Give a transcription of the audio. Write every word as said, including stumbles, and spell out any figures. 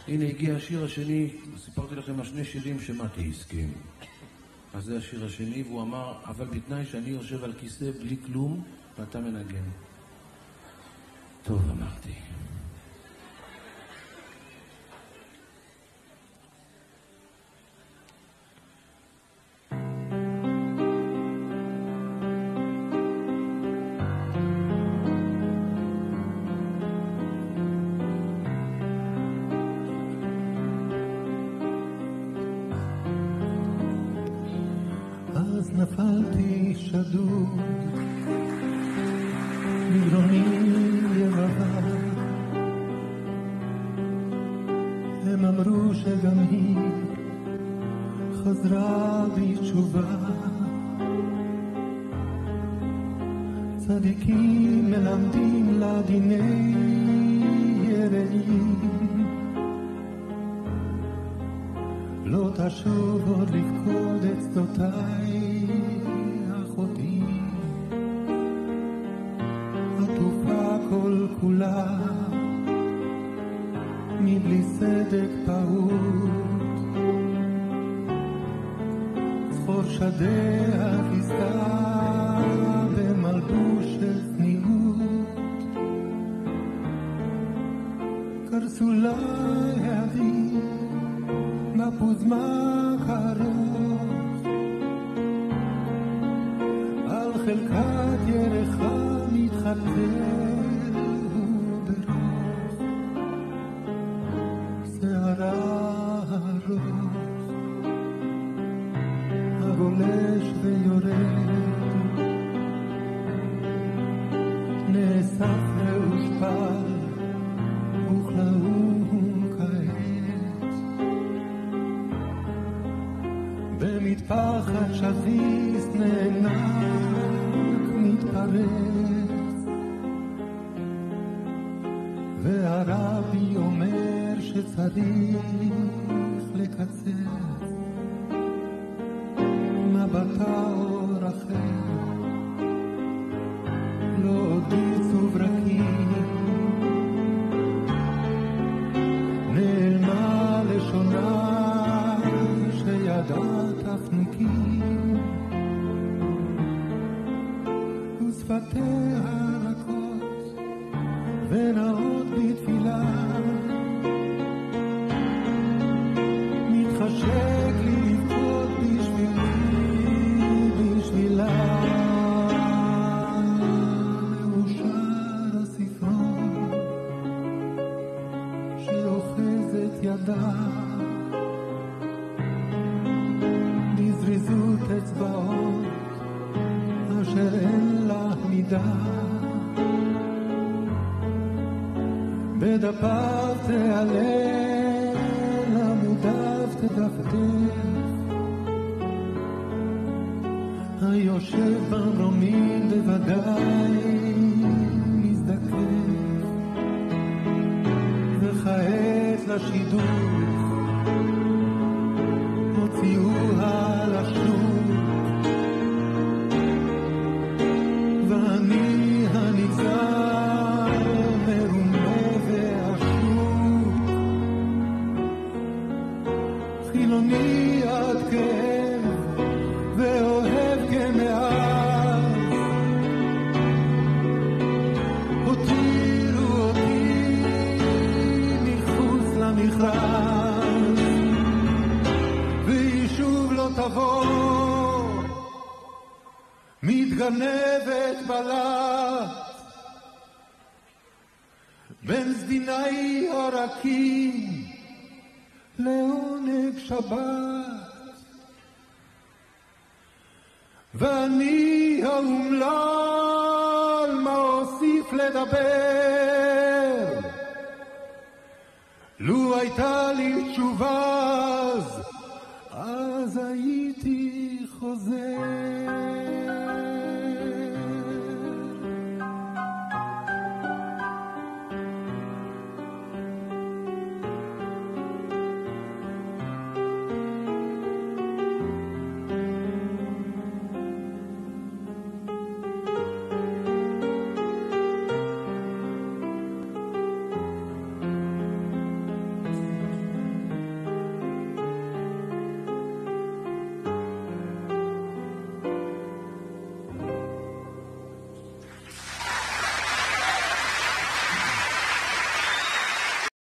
הנה הגיע השיר השני, סיפרתי לכם על שני שירים שמתי הסכים. אז זה השיר השני, והוא אמר, אבל בתנאי שאני יושב על כיסא בלי כלום, ואתה מנגן. טוב, אמרתי. נפלתי שדוד מגרוני ירבה, הם אמרו שגם היא חזרה בתשובה. צדיקים מלמדים לה דיני יראים, לא תשוב עוד לפקוד את שדותיי אחותי. עטופה כל כולה מבלי סדק פעוט, זכור שדיה כיסתה במלבוש של צניעות. קרסו לה ידים בפוזמק ארוך, על חלקת ירחה מתחתר וברוך, שערה ארוך הגולש ויורד, נאסף והושפל וכלאום כעת. במטפחת שביס נאנק מתפרץ, והרבי אומר שצריך לקצץ. מבטה אור אחר לא עוד עיצוב רכים, נעלמה לשונה שידעה תפנוקים, ושפתיה רכות ונעות בתפילה. מתחשק לי לבכות בשבילי, בשבילה. מאושר הספרון שאוחזת ידה, בזריזות אצבעות אשר אין לה מידה. בדפיו תעלה למודף תדפדף, היושב במרומים בוודאי מזדקף. וכעת לשידוך הוציאוה לשוק, ואני הנגזר מרומה ועשוק, חילוני עד כאב ואוהב כמאז. הותירו אותי מחוץ למכרז, והיא שוב לא תבוא מתגנבת בלט בין סדיני הרקים לעונג שבת. ואני האומלל מה אוסיף לדבר, לו הייתה לי תשובה אז, אז הייתי חוזר.